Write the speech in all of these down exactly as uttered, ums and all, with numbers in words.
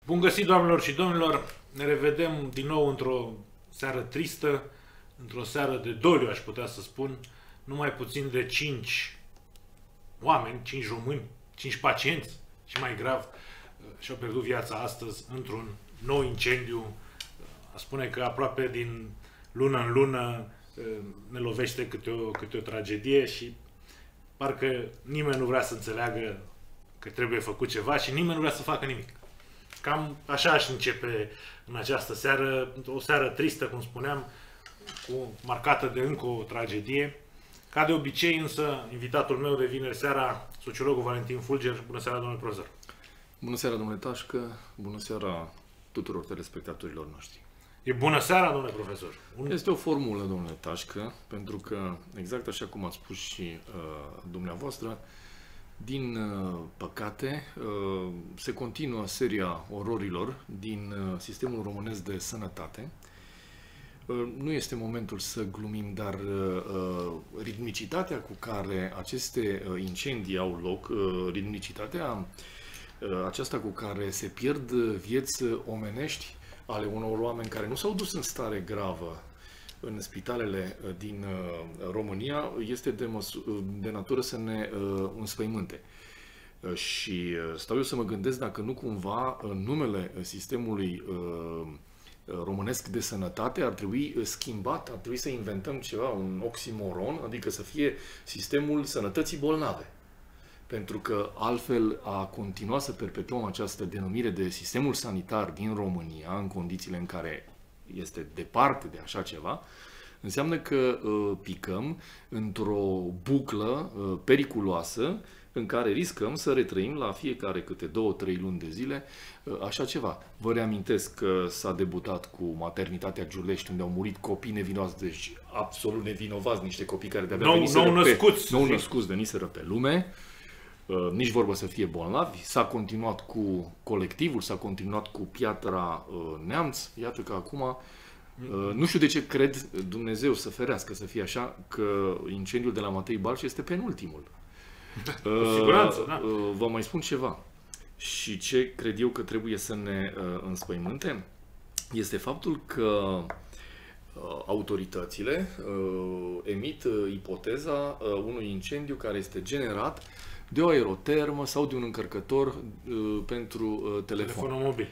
Bun găsit, doamnelor și domnilor! Ne revedem din nou într-o seară tristă, într-o seară de doliu, aș putea să spun. Numai puțin de cinci oameni, cinci români, cinci pacienți și mai grav și-au pierdut viața astăzi într-un nou incendiu. A spune că aproape din lună în lună ne lovește câte o, câte o tragedie și parcă nimeni nu vrea să înțeleagă că trebuie făcut ceva și nimeni nu vrea să facă nimic. Cam așa aș începe în această seară, o seară tristă, cum spuneam, cu marcată de încă o tragedie. Ca de obicei, însă, invitatul meu de vineri seara, sociologul Valentin Fulger. Bună seara, domnule profesor! Bună seara, domnule Tașcă! Bună seara tuturor telespectatorilor noștri! E bună seara, domnule profesor! Un... Este o formulă, domnule Tașcă, pentru că, exact așa cum ați spus și uh, dumneavoastră, din uh, păcate, uh, se continuă seria ororilor din uh, sistemul românesc de sănătate. Uh, nu este momentul să glumim, dar uh, ritmicitatea cu care aceste uh, incendii au loc, uh, ritmicitatea uh, aceasta cu care se pierd vieți omenești ale unor oameni care nu s-au dus în stare gravă în spitalele din România, este de, de natură să ne uh, înspăimânte. Uh, și stau eu să mă gândesc dacă nu cumva în numele sistemului uh, românesc de sănătate ar trebui schimbat, ar trebui să inventăm ceva, un oximoron, adică să fie sistemul sănătății bolnave. Pentru că altfel a continua să perpetuăm această denumire de sistemul sanitar din România, în condițiile în care este departe de așa ceva, înseamnă că uh, picăm într-o buclă uh, periculoasă în care riscăm să retrăim la fiecare câte două, trei luni de zile uh, așa ceva. Vă reamintesc că s-a debutat cu maternitatea Giulești, unde au murit copii nevinovați, deci absolut nevinovați, niște copii care de-abia nou, veniseră nou pe, născuți, nou născuți veniseră pe lume. Uh, nici vorbă să fie bolnavi, s-a continuat cu colectivul, s-a continuat cu Piatra uh, Neamț, iată că acum, uh, nu știu de ce cred, Dumnezeu să ferească să fie așa, că incendiul de la Matei Balș este penultimul. Cu siguranță, da. Uh, vă mai spun ceva. Și ce cred eu că trebuie să ne uh, înspăimânte este faptul că uh, autoritățile uh, emit uh, ipoteza uh, unui incendiu care este generat de o aerotermă sau de un încărcător uh, pentru uh, telefon. Telefonul mobil.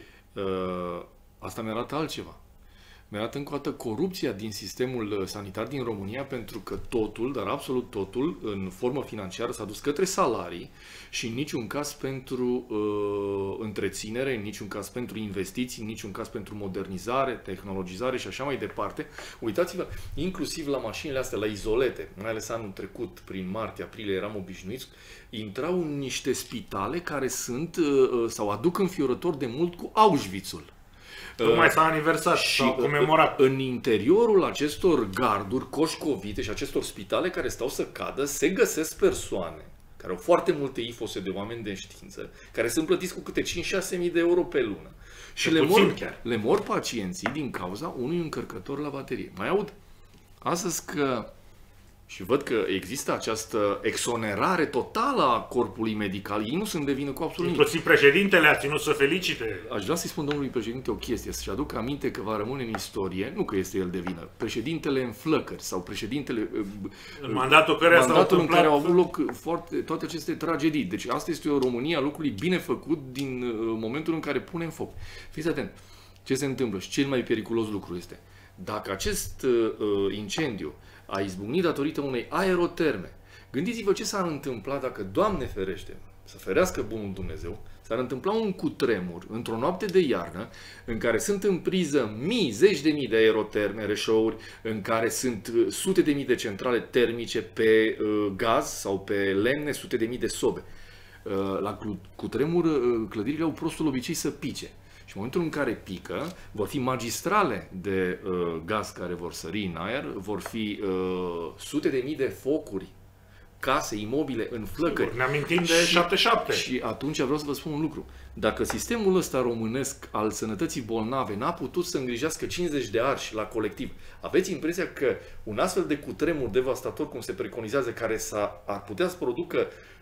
Uh, asta mi arată altceva. Mi arată încă o dată corupția din sistemul sanitar din România, pentru că totul, dar absolut totul, în formă financiară s-a dus către salarii și în niciun caz pentru uh, întreținere, în niciun caz pentru investiții, în niciun caz pentru modernizare, tehnologizare și așa mai departe. Uitați-vă, inclusiv la mașinile astea, la izolete, mai ales anul trecut, prin martie-aprilie, eram obișnuiți, intrau în niște spitale care sunt uh, sau aduc înfiorător de mult cu Auschwitz-ul. Tocmai s-a aniversat și s-a comemorat. În interiorul acestor garduri coșcovite și acestor spitale care stau să cadă, se găsesc persoane care au foarte multe ifose de oameni de știință, care sunt plătiți cu câte cinci-șase mii de euro pe lună. Și le mor, le mor pacienții din cauza unui încărcător la baterie. Mai aud astăzi că, și văd că există această exonerare totală a corpului medical. Ei nu sunt de vină cu absolut nimic. Inclusiv președintele a ținut să felicite. Aș vrea să-i spun domnului președinte o chestie, să-și aduc aminte că va rămâne în istorie, nu că este el de vină, președintele în flăcări sau președintele... În mandatul, care mandatul în care au avut loc foarte, toate aceste tragedii. Deci asta este o România a lucrului bine făcut din uh, momentul în care punem foc. Fiți atent, ce se întâmplă și cel mai periculos lucru este, dacă acest uh, incendiu a izbucnit datorită unei aeroterme. Gândiți-vă ce s-ar întâmpla dacă, Doamne ferește, să ferească bunul Dumnezeu, s-ar întâmpla un cutremur într-o noapte de iarnă în care sunt în priză mii, zeci de mii de aeroterme, reșouri, în care sunt sute de mii de centrale termice pe uh, gaz sau pe lemne, sute de mii de sobe. Uh, la cutremur, uh, clădirile au prostul obicei să pice. Și în momentul în care pică, vor fi magistrale de uh, gaz care vor sări în aer, vor fi uh, sute de mii de focuri, case, imobile în flăcări. Ne amintim de șaptezeci și șapte. Și atunci vreau să vă spun un lucru. Dacă sistemul ăsta românesc al sănătății bolnave n-a putut să îngrijească cincizeci de arși la colectiv, aveți impresia că un astfel de cutremur devastator, cum se preconizează, care s-ar putea să producă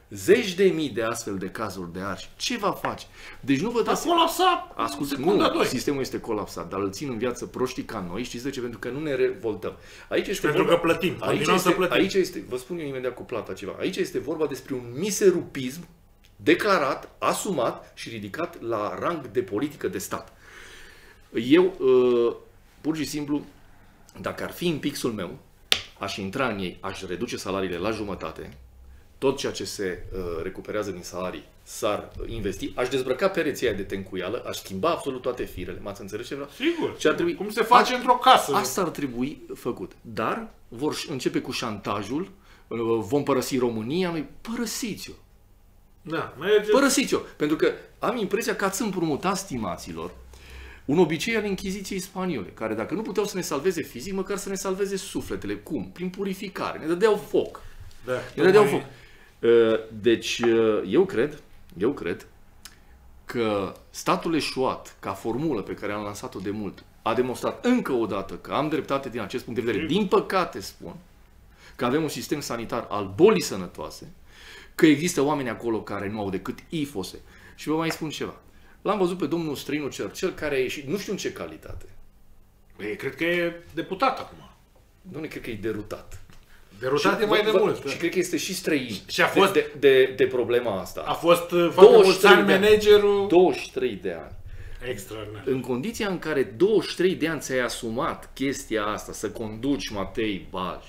zeci de mii de astfel de cazuri de arși, ce va face? Deci nu vă dați... A colapsat! Ascult, nu, sistemul este colapsat, dar îl țin în viață proștii ca noi, știți de ce? Pentru că nu ne revoltăm. Aici este pentru vorba, că plătim, aici este, este, plătim. Aici este, vă spun eu imediat cu plata ceva, aici este vorba despre un miserupism declarat, asumat și ridicat la rang de politică de stat. Eu, pur și simplu, dacă ar fi în pixul meu, aș intra în ei, aș reduce salariile la jumătate, tot ceea ce se uh, recuperează din salarii s-ar investi, aș dezbrăca pereții de tencuială, aș schimba absolut toate firele. M-ați înțeles ce vreau? Sigur. Ce ar trebui? Cum se face a, într-o casă. Asta ar trebui făcut. Dar vor începe cu șantajul, uh, vom părăsi România, noi părăsiți-o. Da, merge. Părăsiți-o. Pentru că am impresia că ați împrumutat, stimaților, un obicei al Inchiziției spaniole, care dacă nu puteau să ne salveze fizic, măcar să ne salveze sufletele. Cum? Prin purificare. Ne dădeau foc. Da, ne dădeau mai... foc. Deci, eu cred, eu cred că statul eșuat, ca formulă pe care am lansat-o de mult, a demonstrat încă o dată că am dreptate din acest punct de vedere. Din păcate spun că avem un sistem sanitar al bolii sănătoase, că există oameni acolo care nu au decât ifose. Și vă mai spun ceva. L-am văzut pe domnul Străinu Cercel, care a ieșit, nu știu în ce calitate. Ei, cred că e deputat acum. Dom'le, cred că e derutat. Derutat e mai de mult. Și cred că este și străin și a fost, de, de, de, de problema asta. A fost foarte mulți ani managerul... douăzeci și trei de ani. Extraordinar. În condiția în care douăzeci și trei de ani ți-ai asumat chestia asta, să conduci Matei Baj,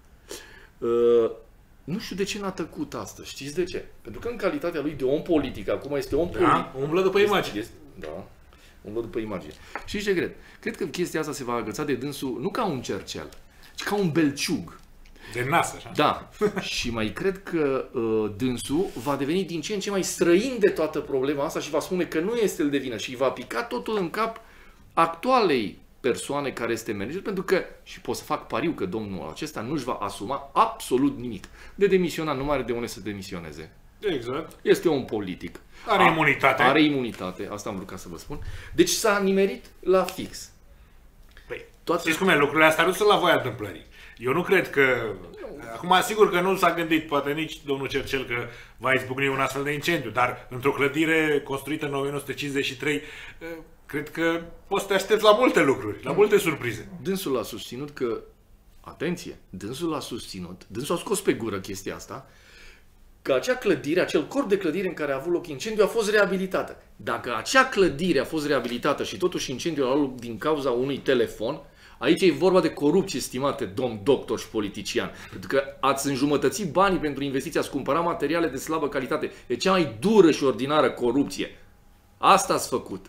uh, nu știu de ce n-a tăcut asta. Știți de ce? Pentru că în calitatea lui de om politic, acum este om politic... Da, umblă după imagine. Este, da, umblă după imagine. Și ce cred? Cred că chestia asta se va agăța de dânsul, nu ca un cercel, ci ca un belciug. De nas, așa. Da. Și mai cred că uh, dânsul va deveni din ce în ce mai străin de toată problema asta și va spune că nu este el de vină și îi va pica totul în cap actualei persoane care este manager, pentru că, și pot să fac pariu că domnul acesta nu își va asuma absolut nimic. De demisionat, nu mai are de unde să demisioneze. Exact. Este un politic. Are imunitate. Are imunitate, asta am vrut ca să vă spun. Deci s-a nimerit la fix. Păi, toate... știți cum e, lucrurile astea nu sunt la voia întâmplării. Eu nu cred că... Acum, sigur că nu s-a gândit, poate nici domnul Cercel, că va izbucni un astfel de incendiu, dar într-o clădire construită în o mie nouă sute cincizeci și trei, cred că poți să te aștepți la multe lucruri, la multe surprize. Dânsul a susținut că, atenție, dânsul a susținut, dânsul a scos pe gură chestia asta, că acea clădire, acel corp de clădire în care a avut loc incendiu a fost reabilitată. Dacă acea clădire a fost reabilitată și totuși incendiul a avut loc din cauza unui telefon, aici e vorba de corupție, stimate domn doctor și politician. Pentru că ați înjumătățit banii pentru investiții, ați cumpărat materiale de slabă calitate. E cea mai dură și ordinară corupție. Asta ați făcut.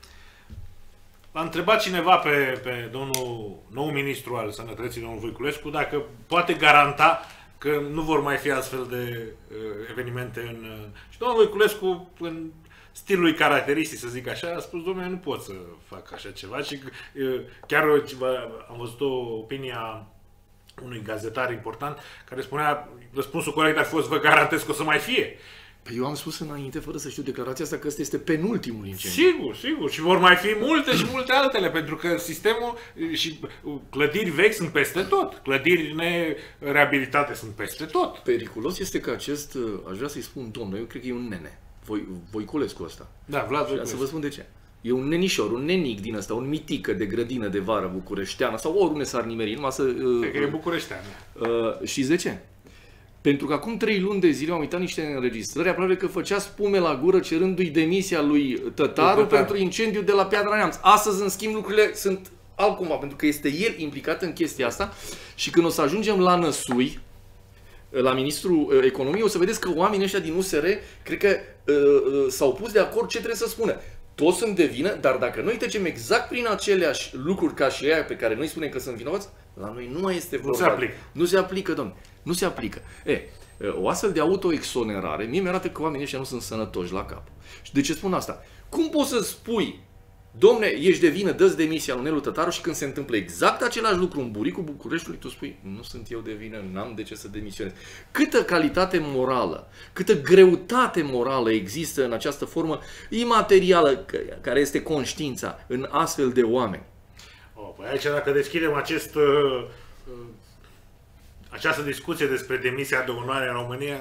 L-a întrebat cineva pe, pe domnul nou ministru al Sănătății, domnul Voiculescu, dacă poate garanta că nu vor mai fi astfel de uh, evenimente în... Uh, și domnul Voiculescu, în stilul lui caracteristic, să zic așa, a spus, domnule, nu pot să fac așa ceva. Și uh, chiar am văzut o opinie a unui gazetar important care spunea, răspunsul corect ar fi fost, vă garantez că o să mai fie. Păi eu am spus înainte, fără să știu declarația asta, că ăsta este penultimul incendiu. Sigur, sigur. Și vor mai fi multe și multe altele, pentru că sistemul și clădiri vechi sunt peste tot. Clădiri nereabilitate sunt peste tot. Periculos este că acest, aș vrea să-i spun domnul, eu cred că e un nene. Voi, Voiculescu ăsta. Da, Vlad Voiculescu. Să vă spun de ce. E un nenișor, un nenic din ăsta, un mitică de grădină de vară bucureșteană sau oriunde s-ar nimeri, numai să... Cred că e bucureșteană. Uh, știți de ce? Pentru că acum trei luni de zile am uitat niște înregistrări, aproape că făcea spume la gură cerându-i demisia lui Tătaru pentru incendiul de la Piatra Neamț. Astăzi, în schimb, lucrurile sunt altcumva, pentru că este el implicat în chestia asta și când o să ajungem la Năsui, la Ministrul Economiei, o să vedeți că oamenii ăștia din U S R, cred că uh, s-au pus de acord ce trebuie să spună. Toți sunt de vină, dar dacă noi trecem exact prin aceleași lucruri ca și ea pe care noi spunem că sunt vinovați, la noi nu mai este vorba. Nu se aplică. Nu se aplică, domnule. Nu se aplică. E, o astfel de autoexonerare, mie mi-arată că oamenii ăștia nu sunt sănătoși la cap. Și de ce spun asta? Cum poți să spui, domne, ești de vină, dă-ți demisia lui Nelu Tătaru și când se întâmplă exact același lucru în buricul Bucureștiului, tu spui, nu sunt eu de vină, n-am de ce să demisionez. Câtă calitate morală, câtă greutate morală există în această formă imaterială, care este conștiința, în astfel de oameni. O, păi aici dacă deschidem acest... Uh, uh, această discuție despre demisia de onoare în România,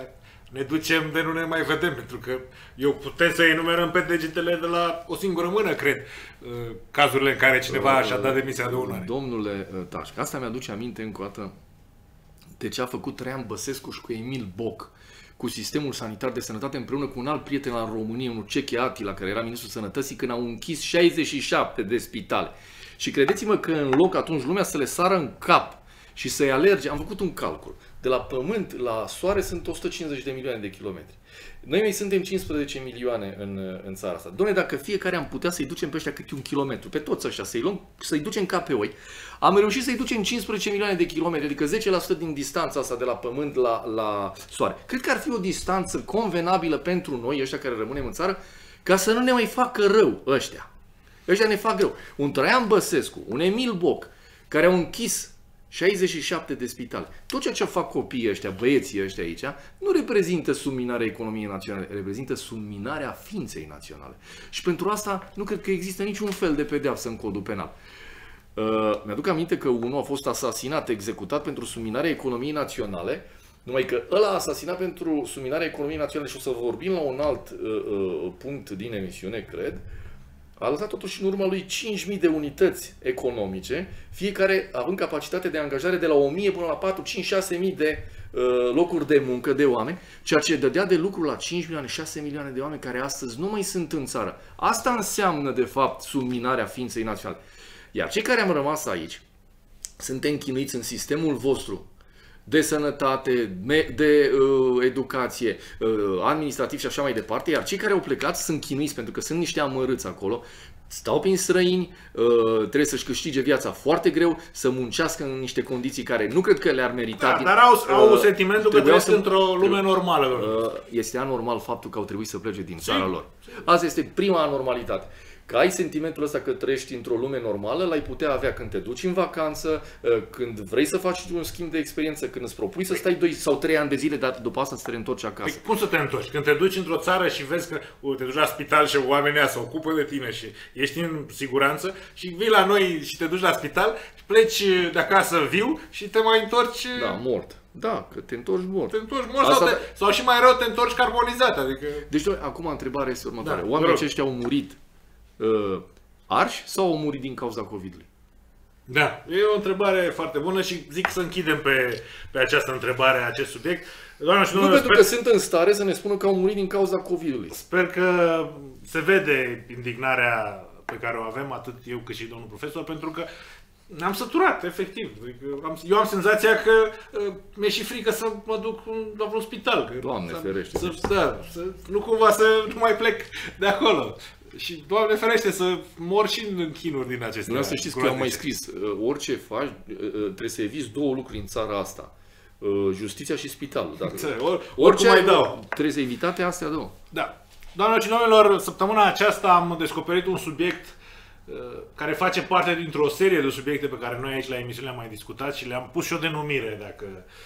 ne ducem de nu ne mai vedem, pentru că eu putem să enumerăm pe degetele de la o singură mână, cred, cazurile în care cineva și-a dat demisia de onoare. Domnule Tașcă, asta mi-aduce aminte încă o dată de ce a făcut Traian Băsescu și cu Emil Boc, cu sistemul sanitar de sănătate, împreună cu un alt prieten al României, unul Ceche Atila, care era ministrul sănătății, când au închis șaizeci și șapte de spitale. Și credeți-mă că în loc atunci lumea să le sară în cap și să-i alerge, am făcut un calcul. De la Pământ la Soare sunt o sută cincizeci de milioane de kilometri. Noi mai suntem cincisprezece milioane în, în țara asta. Doamne, dacă fiecare am putea să-i ducem pe ăștia câte un kilometru, pe toți ăștia, să-i luăm, să-i ducem ca pe oi, am reușit să-i ducem cincisprezece milioane de kilometri, adică zece la sută din distanța asta de la Pământ la, la Soare. Cred că ar fi o distanță convenabilă pentru noi, ăștia care rămânem în țară, ca să nu ne mai facă rău ăștia. Ăștia ne fac rău. Un Traian Băsescu, un Emil Boc, care au închis șaizeci și șapte de spitale. Tot ceea ce fac copiii ăștia, băieții ăștia aici, nu reprezintă subminarea economiei naționale, reprezintă subminarea ființei naționale. Și pentru asta nu cred că există niciun fel de pedeapsă în codul penal. Uh, mi-aduc aminte că unul a fost asasinat, executat pentru subminarea economiei naționale, numai că ăla a asasinat pentru subminarea economiei naționale și o să vorbim la un alt uh, uh, punct din emisiune, cred, a lăsat totuși în urma lui cinci mii de unități economice, fiecare având capacitate de angajare de la o mie până la patru, cinci, șase mii de uh, locuri de muncă de oameni, ceea ce dădea de lucru la cinci milioane, șase milioane de oameni care astăzi nu mai sunt în țară. Asta înseamnă, de fapt, subminarea ființei naționale. Iar cei care am rămas aici, suntem chinuiți în sistemul vostru de sănătate, de uh, educație, uh, administrativ și așa mai departe, iar cei care au plecat sunt chinuiți pentru că sunt niște amărâți acolo, stau prin străini, uh, trebuie să-și câștige viața foarte greu, să muncească în niște condiții care nu cred că le-ar merita. Da, dar au, au uh, sentimentul că trăiesc într-o lume normală. Uh, este anormal faptul că au trebuit să plece din țara lor. Asta este prima anormalitate. Că ai sentimentul ăsta că trăiești într-o lume normală, l-ai putea avea când te duci în vacanță, când vrei să faci un schimb de experiență, când îți propui să stai doi sau trei ani de zile, dar după asta să te întorci acasă. Păi cum să te întorci? Când te duci într-o țară și vezi că uh, te duci la spital și oamenii se ocupă de tine și ești în siguranță și vii la noi și te duci la spital și pleci de acasă viu și te mai întorci... Da, mort. Da, că te întorci mort. Te întorci mort sau, te, sau și mai rău te întorci carbonizat. Adică... Deci, acum întrebarea este următoare. Da, oamenii aceștia au murit Uh, arși sau au murit din cauza COVID-ului? Da, e o întrebare foarte bună și zic să închidem pe, pe această întrebare, acest subiect. Doamne și nu domnule, pentru sper... că sunt în stare să ne spună că au murit din cauza COVID-ului. Sper că se vede indignarea pe care o avem, atât eu cât și domnul profesor, pentru că ne-am săturat, efectiv. Eu am senzația că uh, mi-e și frică să mă duc la vreun spital. Că Doamne să, ferește. Să, da, să, nu cumva să nu mai plec de acolo. Și, Doamne ferește, să mor și în chinuri din acestea. Vreau să știți că eu am mai scris, orice faci, trebuie să eviți două lucruri în țara asta. Justiția și spitalul. Dacă... Or, orice mai dau. Trebuie să evitate astea două. Da. Doamnelor și domnilor, săptămâna aceasta am descoperit un subiect care face parte dintr-o serie de subiecte pe care noi aici la emisiune le-am mai discutat și le-am pus și o denumire, dacă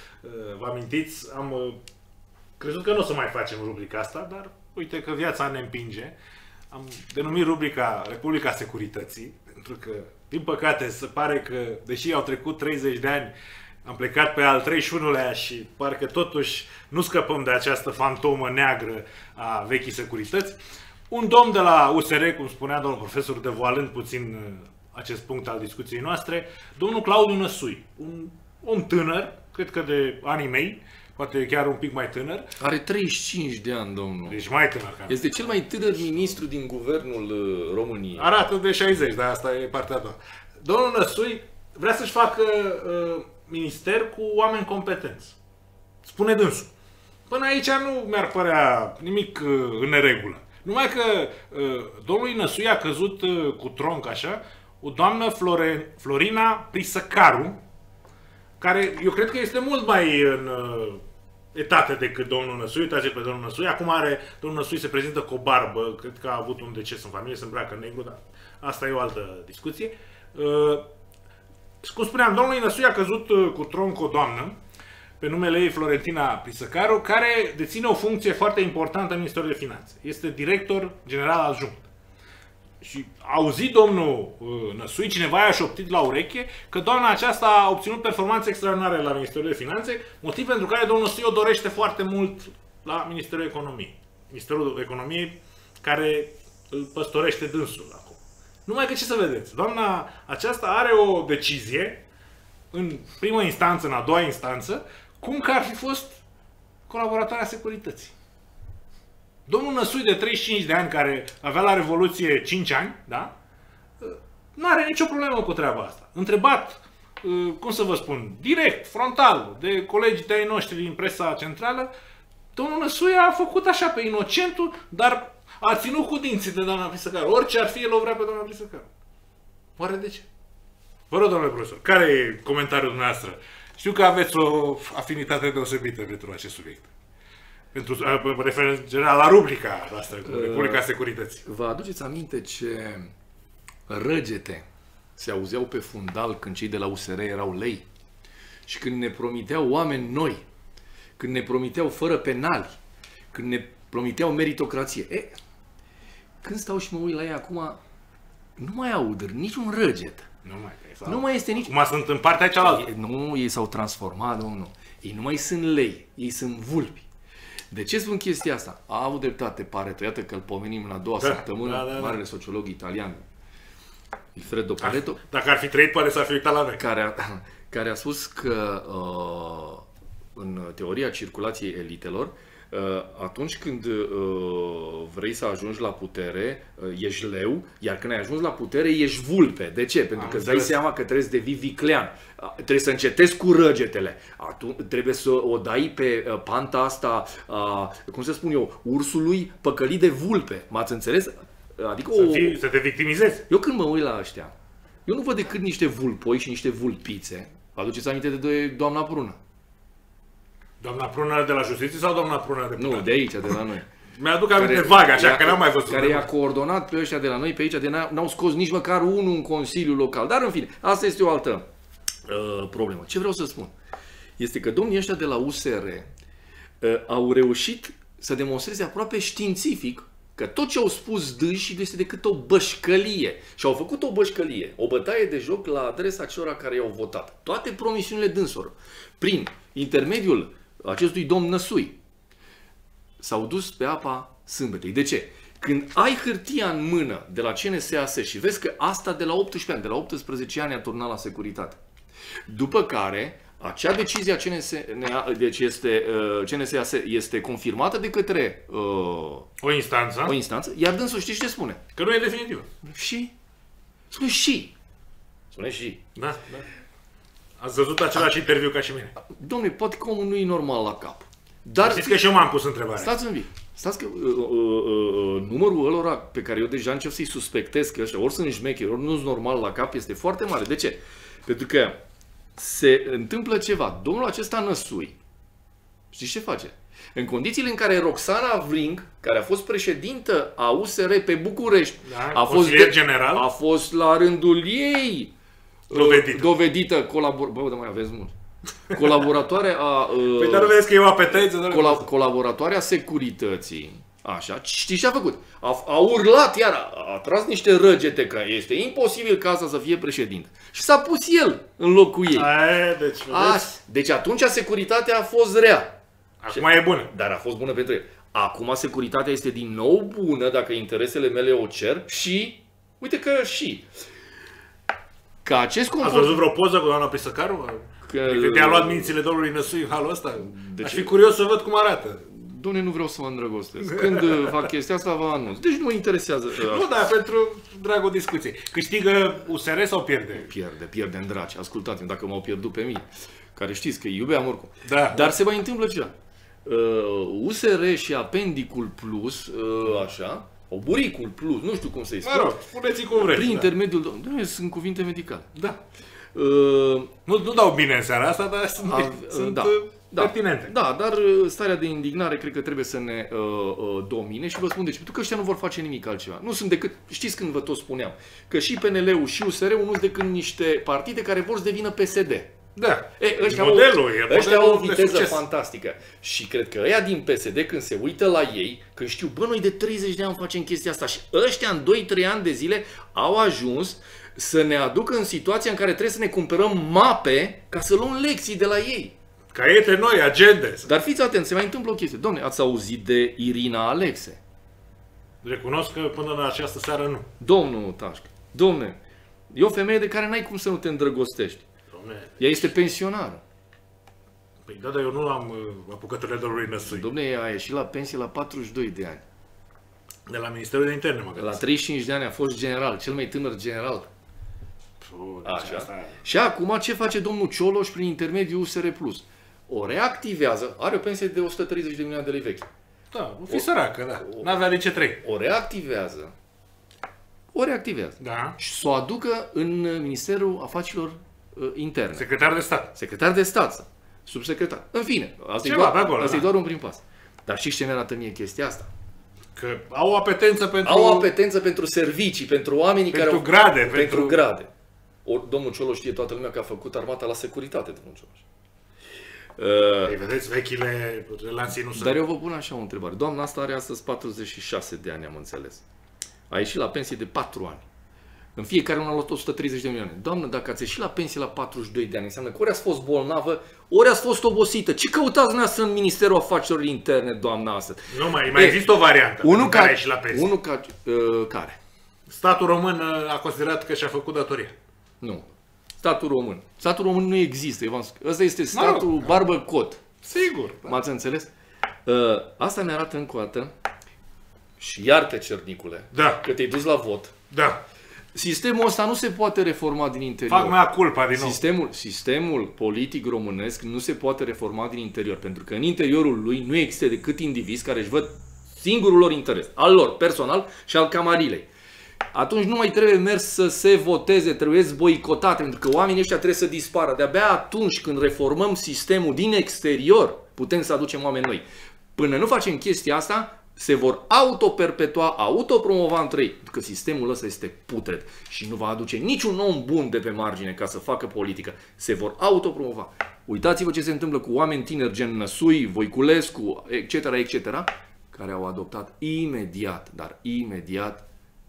vă amintiți. Am crezut că nu o să mai facem rubrica asta, dar uite că viața ne împinge. Am denumit rubrica Republica Securității, pentru că, din păcate, se pare că, deși au trecut treizeci de ani, am plecat pe al treizeci și unulea și parcă totuși nu scăpăm de această fantomă neagră a vechii securități. Un domn de la U S R, cum spunea domnul profesor, devoalând puțin acest punct al discuției noastre, domnul Claudiu Năsui, un om tânăr, cred că de anii mei, poate chiar un pic mai tânăr. Are treizeci și cinci de ani, domnul. Deci mai tânăr. Este cel mai tânăr ministru din guvernul României. Arată de șaizeci, dar asta e partea a doua. Domnul Năsui vrea să-și facă uh, minister cu oameni competenți. Spune dânsul. Până aici nu mi-ar părea nimic uh, în neregulă. Numai că uh, domnului Năsui a căzut uh, cu tronc așa o doamnă Flore, Florina Prisăcaru, care eu cred că este mult mai în uh, etate decât domnul Năsui. Uitați pe domnul Năsui. Acum are, domnul Năsui se prezintă cu o barbă, cred că a avut un deces în familie, se îmbracă negru, dar asta e o altă discuție. Uh, cum spuneam, domnului Năsui a căzut uh, cu tronc o doamnă, pe numele ei Florentina Prisăcaru, care deține o funcție foarte importantă în Ministerul de Finanțe. Este director general adjunct. Și a auzit domnul uh, Năsui, cineva i-a șoptit la ureche că doamna aceasta a obținut performanțe extraordinare la Ministerul de Finanțe, motiv pentru care domnul Năsui o dorește foarte mult la Ministerul Economiei. Ministerul Economiei care îl păstorește dânsul acum. Numai că ce să vedeți, doamna aceasta are o decizie în prima instanță, în a doua instanță, cum că ar fi fost colaboratoarea securității. Domnul Năsui de treizeci și cinci de ani, care avea la Revoluție cinci ani, da? Nu are nicio problemă cu treaba asta. Întrebat, cum să vă spun, direct, frontal, de colegii de ai noștri din presa centrală, domnul Năsui a făcut așa pe inocentul, dar a ținut cu dinții de doamna Prisăcaru. Orice ar fi, el o vrea pe doamna Prisăcaru. Oare de ce? Vă rog, domnule profesor, care e comentariul dumneavoastră? Știu că aveți o afinitate deosebită pentru acest subiect. Pentru, mă refer general la rubrica noastră, cu Republica Securității. Vă aduceți aminte ce răgete se auzeau pe fundal când cei de la U S R erau lei? Și când ne promiteau oameni noi, când ne promiteau fără penali, când ne promiteau meritocrație. E, când stau și mă uit la ei acum, nu mai aud niciun răget. Nu mai, nu mai este nici... Acum sunt în partea cealaltă. Nu, ei s-au transformat, nu, nu. Ei nu mai sunt lei, ei sunt vulpi. De ce spun chestia asta? A avut dreptate, pare, iată că îl pomenim în a doua da, săptămână, da, da, da. Marele sociolog italian, Vilfredo Pareto. Dacă ar fi trăit, poate s-ar fi uitat la noi. Care a, care a spus că uh, în teoria circulației elitelor, uh, atunci când uh, vrei să ajungi la putere, uh, ești leu, iar când ai ajuns la putere, ești vulpe. De ce? Pentru că îți dai seama că trebuie să devii viclean. Trebuie să încetezi cu răgetele. Atunci trebuie să o dai pe uh, panta asta, uh, cum să spun eu, ursului păcălit de vulpe. M-ați înțeles? Adică să, o... fii, să te victimizezi. Eu când mă uit la ăștia, eu nu văd decât niște vulpoi și niște vulpițe. Aduceți aminte de doamna Prună? Doamna Prună de la Justiție sau doamna Prună de Nu, de aici, de la noi. Mi-aduc aminte vag, așa, că n-am mai văzut. Care i-a coordonat pe ăștia de la noi, pe aici, de n-au scos nici măcar unul în Consiliul Local. Dar, în fine, asta este o altă uh, problemă. Ce vreau să spun? Este că domnii ăștia de la U S R uh, au reușit să demonstreze aproape științific că tot ce au spus dânsii este decât o bășcălie. Și au făcut o bășcălie, o bătaie de joc la adresa celor care i-au votat. Toate promisiunile dânsilor, prin intermediul acestui domn Năsui, s-au dus pe apa sâmbetei. De ce? Când ai hârtia în mână de la C N S A S și vezi că asta de la optsprezece ani, de la optsprezece ani a turnat la securitate. După care, acea decizie a C N S A, deci este, uh, C N S A S este confirmată de către uh, o instanță. O instanță, iar dânsul știți ce spune? Că nu e definitiv. Și? Spune și. Spune și. Da, da. Ați văzut același interviu ca și mine. Dom'le, poate că omul nu e normal la cap. Dar știți că și eu m-am pus întrebarea. Stați un pic. Stați că uh, uh, uh, numărul ălora pe care eu deja încep să-i suspectez că ăștia ori sunt șmecheri, ori nu sunt normal la cap, este foarte mare. De ce? Pentru că se întâmplă ceva. Domnul acesta Năsui, știți ce face? În condițiile în care Roxana Vring, care a fost președintă a U S R pe București, da, a, fost de, general, a fost la rândul ei dovedită, dovedită colabor... Bă, dar mai aveți mult. Colaboratoare a... Păi dar vezi că e o apetență. Cola- colaboratoarea securității. Așa, știi ce a făcut? A, a urlat iar, a, a tras niște răgete că este imposibil ca asta să fie președinte. Și s-a pus el în locul ei. Aia, deci, a, deci atunci securitatea a fost rea. Acum e bună. Dar a fost bună pentru el. Acum securitatea este din nou bună dacă interesele mele o cer și... Uite că și... Ca acest confort... Ați văzut vreo poză cu doamna Prisăcaru? Că... te-a luat mințile domnului Năsui în halul ăsta? Aș fi curios să văd cum arată. Doamne, nu vreau să mă îndrăgostesc. Când fac chestia asta, vă anunț. Deci nu mă interesează. Nu, dar pentru dragul discuției. Câștigă U S R sau pierde? Pierde, pierde în draci. Ascultați-mi, dacă m-au pierdut pe mine, care știți că îi iubeam oricum. Da. Dar se mai întâmplă ceva. U S R și Apendicul Plus, așa, Oburicul Plus, nu știu cum să-i spun. Mă rog, spuneți cum vreți. Prin intermediul... Doamne, sunt cuvinte medicale. Da. Uh, nu, nu dau bine în seara asta, dar sunt, a, sunt da, pertinente. Da, da, dar starea de indignare cred că trebuie să ne uh, uh, domine și vă spun de ce. Pentru că ăștia nu vor face nimic altceva. Nu sunt decât, știți când vă tot spuneam, că și P N L-ul și U S R-ul nu sunt decât niște partide care vor să devină P S D. Da. E, ăștia modelul, au, e ăștia au o viteză fantastică. Și cred că ăia din P S D, când se uită la ei, când știu, bă, noi de treizeci de ani facem chestia asta și ăștia în doi trei ani de zile au ajuns să ne aducă în situația în care trebuie să ne cumpărăm mape ca să luăm lecții de la ei. Caiete noi, agende. Dar fiți atenți, se mai întâmplă o chestie. Dom'le, ați auzit de Irina Alexe? Recunosc că până la această seară nu. Domnul Tașcă, domne, e o femeie de care n-ai cum să nu te îndrăgostești. Domne, Ea este pensionară. păi da, dar eu nu am uh, apucăturile domnului Năsui. Domne, ea a ieșit la pensie la patruzeci și doi de ani. De la Ministerul de Interne, mă La gândesc. treizeci și cinci de ani a fost general, cel mai tânăr general. Puh, deci Așa. asta... Și acum ce face domnul Cioloș prin intermediul U S R Plus? O reactivează, are o pensie de o sută treizeci de milioane de lei vechi. Da, o fi săracă, da. o- N-avea de ce trei. O reactivează, o reactivează Da. și să o aducă în Ministerul Afacerilor uh, Interne. Secretar de stat. Secretar de stat, subsecretar. În fine, asta, e Ceva pe doar, acolo, asta e da. doar un prim pas. Dar știți ce mi arată mie chestia asta? Că au o apetență pentru... Au apetență pentru servicii, pentru oamenii Pentru care au... grade, Pentru, pentru- grade. O, domnul Cioloș știe toată lumea că a făcut armata la securitate, domnul Cioloș. Uh, Ei, vedeți, vechile relații nu sunt... dar eu vă pun așa o întrebare. Doamna asta are astăzi patruzeci și șase de ani, am înțeles. A ieșit la pensie de patru ani. În fiecare un a luat o sută treizeci de milioane. Doamnă, dacă ați ieșit la pensie la patruzeci și doi de ani, înseamnă că ori ați fost bolnavă, ori ați fost obosită. Ce căutați dumneavoastră în Ministerul Afacerilor Interne, doamna asta? Nu mai, mai E, există o variantă. Unul Unul care a care, ieșit la pensie. unul ca, uh, care? Statul român uh, a considerat că și-a făcut datoria. Nu. Statul român. Statul român nu există. v-am spus. Ăsta este statul Mă rog. barbă-cot. Sigur. Da. M-ați înțeles? Uh, asta ne arată încă o dată și iar-te, Cernicule, Da, că te-ai dus la vot. da. Sistemul ăsta nu se poate reforma din interior. Fac mea culpa din nou. Sistemul, sistemul politic românesc nu se poate reforma din interior, pentru că în interiorul lui nu există decât indivizi care își văd singurul lor interes, al lor personal și al camarilei. Atunci nu mai trebuie mers să se voteze, trebuie boicotate, pentru că oamenii ăștia trebuie să dispară. De-abia atunci când reformăm sistemul din exterior, putem să aducem oameni noi. Până nu facem chestia asta, se vor autoperpetua, autopromova între ei, că sistemul ăsta este putred și nu va aduce niciun om bun de pe margine ca să facă politică. Se vor autopromova. Uitați-vă ce se întâmplă cu oameni tineri gen Năsui, Voiculescu, et cetera, et cetera, care au adoptat imediat, dar imediat,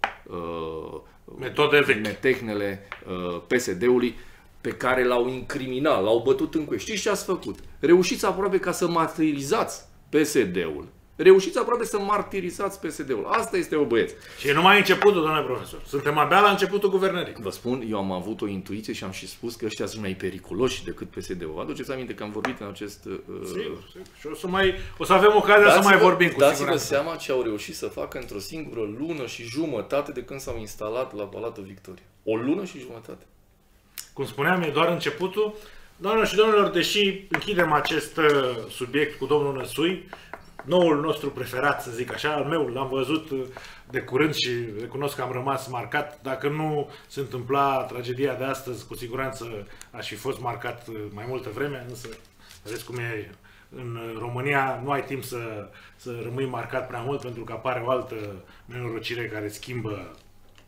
uh, Metode vechi. metehnele uh, P S D-ului pe care l-au incriminat, l-au bătut în cuie. Știți ce ați făcut? Reușiți aproape ca să martirizați P S D-ul. Reușiți aproape să martirizați P S D-ul. Asta este o băieți. Și e numai începutul, domnule profesor. Suntem abia la începutul guvernării. Vă spun, eu am avut o intuiție și am și spus că ăștia sunt mai periculoși decât P S D-ul. Vă aduceți aminte că am vorbit în acest... Uh, Sigur, sigur. Și o să, mai, o să avem ocazia să mai vorbim cu Dați-vă siguranță. seama ce au reușit să facă într-o singură lună și jumătate de când s-au instalat la Palatul Victoria. O lună și jumătate. Cum spuneam, e doar începutul. Doamnelor și domnilor, deși închidem acest uh, subiect cu domnul Năsui, noul nostru preferat, să zic așa, al meu, l-am văzut uh, de curând și recunosc că am rămas marcat. Dacă nu se întâmpla tragedia de astăzi, cu siguranță aș fi fost marcat uh, mai multă vreme, însă vedeți cum e în România, nu ai timp să, să rămâi marcat prea mult pentru că apare o altă nenorocire care schimbă,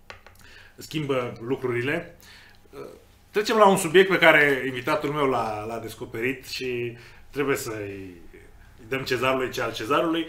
schimbă lucrurile. Trecem la un subiect pe care invitatul meu l-a, l-a descoperit și trebuie să-i dăm cezarului ce al cezarului.